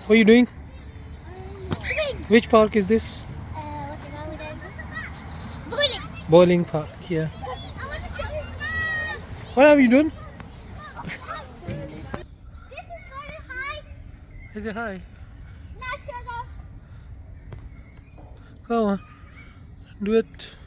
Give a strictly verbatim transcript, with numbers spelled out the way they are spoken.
What are you doing? Um, swimming. Which park is this? Uh, what the hell is Bowling. Bowling park, yeah. I want to show you. What have you done? This is very high. Is it high? Not sure though. Go on. Do it.